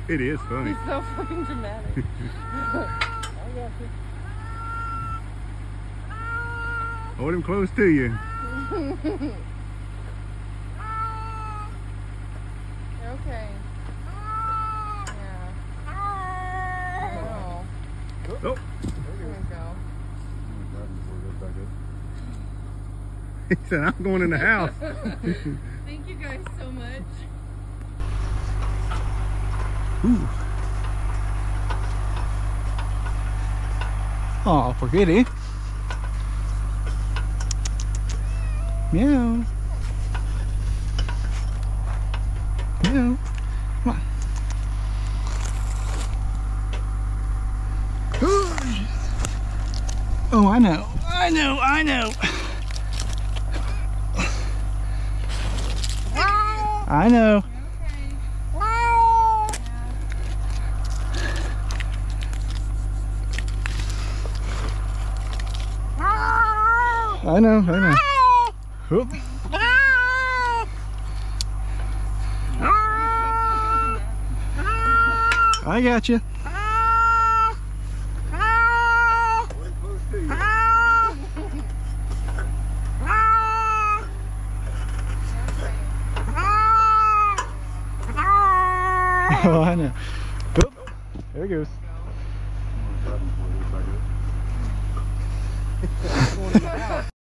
It is funny. He's so fucking dramatic. I got you. Hold him close to you. You're okay. Yeah. Oh. Oh. There we go. He said, I'm going in the house. Thank you guys so much. Ooh. Oh, forget it. Meow. Meow. Come on. Oh, I know. I know. I know. I know. I know, I know. Oop. I got you. Oh, I know. Oop. There he goes.